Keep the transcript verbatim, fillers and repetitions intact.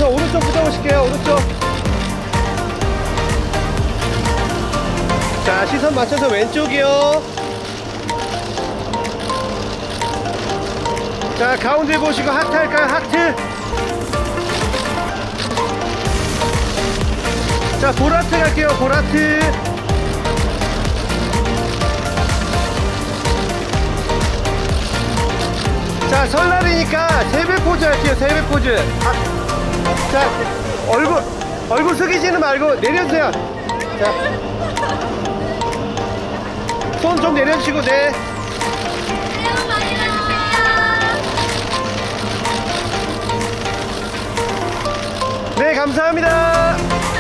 우선 오른쪽부터 보실게요. 오른쪽. 자, 시선 맞춰서 왼쪽이요. 자, 가운데 보시고 하트 할까요? 하트. 자, 보라트 갈게요. 보라트. 자, 설날이니까 세배 포즈 할게요. 세배 포즈. 아, 자, 얼굴 얼굴 숙이지는 말고 내려주세요. 자, 손 좀 내려주시고. 네. 네, 감사합니다.